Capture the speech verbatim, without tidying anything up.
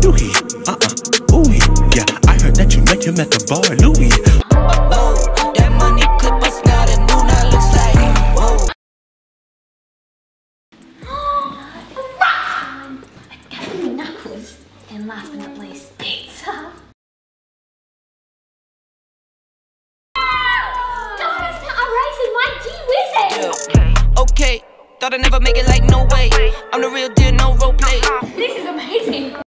Dookie, uh-uh, ooh, yeah. I heard that you met him at the bar, Louis. Whoa, that money clip us now, that new now looks like, whoa. I've got a knuckles. And last but not least, pizza. Don't start erasing my gee whizzes! Yeah. Okay, thought I'd never make it like no way. I'm the real deal, no role play. This is amazing.